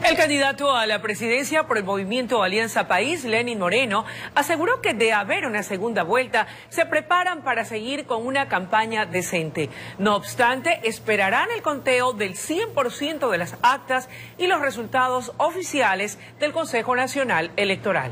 El candidato a la presidencia por el movimiento Alianza País, Lenín Moreno, aseguró que de haber una segunda vuelta, se preparan para seguir con una campaña decente. No obstante, esperarán el conteo del 100% de las actas y los resultados oficiales del Consejo Nacional Electoral.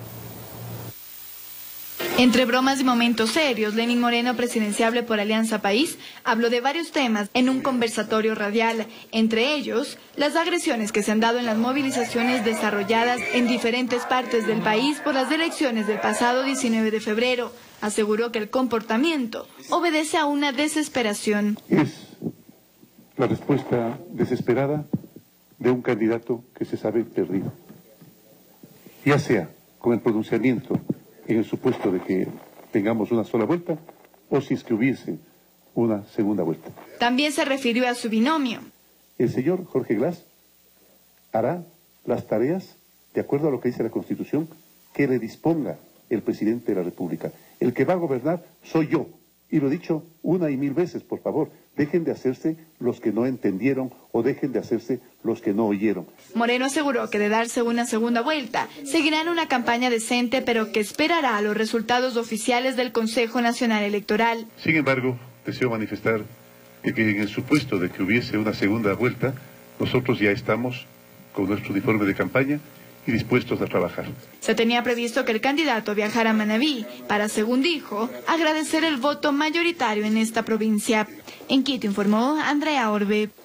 Entre bromas y momentos serios, Lenín Moreno, presidenciable por Alianza País, habló de varios temas en un conversatorio radial, entre ellos las agresiones que se han dado en las movilizaciones desarrolladas en diferentes partes del país por las elecciones del pasado 19 de febrero. Aseguró que el comportamiento obedece a una desesperación. Es la respuesta desesperada de un candidato que se sabe perdido, ya sea con el pronunciamiento en el supuesto de que tengamos una sola vuelta, o si es que hubiese una segunda vuelta. También se refirió a su binomio. El señor Jorge Glass hará las tareas de acuerdo a lo que dice la Constitución que le disponga el presidente de la República. El que va a gobernar soy yo. Y lo he dicho una y mil veces, por favor, dejen de hacerse los que no entendieron o dejen de hacerse los que no oyeron. Moreno aseguró que de darse una segunda vuelta, seguirán una campaña decente, pero que esperará los resultados oficiales del Consejo Nacional Electoral. Sin embargo, deseo manifestar que en el supuesto de que hubiese una segunda vuelta, nosotros ya estamos con nuestro uniforme de campaña y dispuestos a trabajar. Se tenía previsto que el candidato viajara a Manabí para, según dijo, agradecer el voto mayoritario en esta provincia. En Quito informó Andrea Orbe.